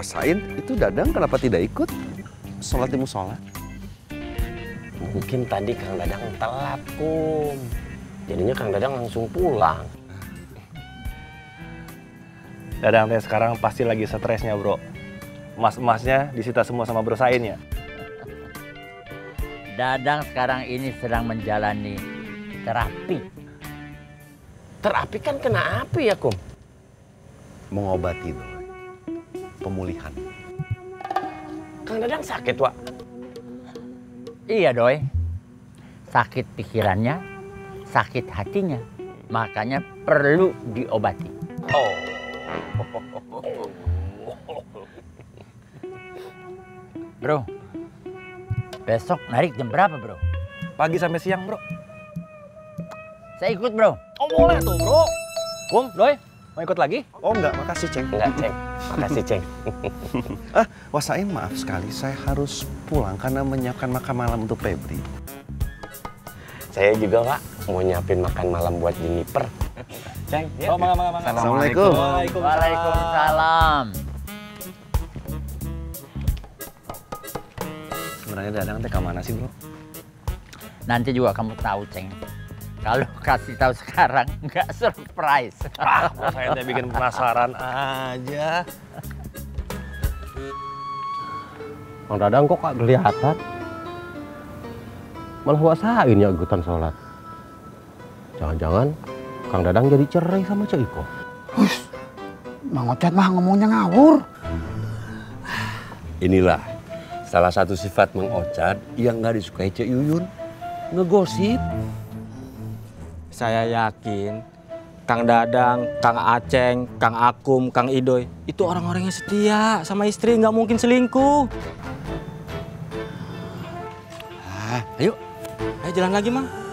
Bos Sain, itu Dadang kenapa tidak ikut sholat di musola? Mungkin tadi Kang Dadang telat, Kum. Jadinya Kang Dadang langsung pulang. Dadang teh sekarang pasti lagi stresnya, bro. Emas-emasnya disita semua sama Bro Sain ya. Dadang sekarang ini sedang menjalani terapi. Terapi kan kena api ya, Kum? Mengobati itu. Pemulihan. Kang Dadang sakit, Wak? Iya, Doi. Sakit pikirannya, sakit hatinya. Makanya perlu diobati. Oh. Bro, besok narik jam berapa, Bro? Pagi sampai siang, bro. Saya ikut, Bro. Oh, boleh tuh, bro. Kum, Doi, mau ikut lagi? Oh enggak, makasih Ceng. Enggak, Ceng. Makasih, Ceng. Bos Sain maaf sekali, saya harus pulang karena menyiapkan makan malam untuk Febri. Saya juga, Pak, mau nyiapin makan malam buat Jennifer. Ceng, Oh, mangga. Assalamualaikum. Waalaikumsalam. Sebenarnya Dadang teh kemana sih, bro? Nanti juga kamu tahu, Ceng. Kalau kasih tahu sekarang, nggak surprise. Bro Sain teh bikin penasaran aja. Kang Dadang kok gak kelihatan? Malah wasain ya ikutan sholat. Jangan-jangan Kang Dadang jadi cerai sama Cek Iko. Hush, Mang Ocat mah ngomongnya ngawur. Inilah salah satu sifat Mang Ocat yang gak disukai Cek Yuyun. Ngegosip. Saya yakin Kang Dadang, Kang Aceng, Kang Akum, Kang Idoy itu orang-orang yang setia sama istri, nggak mungkin selingkuh. Ayo jalan lagi, Mang.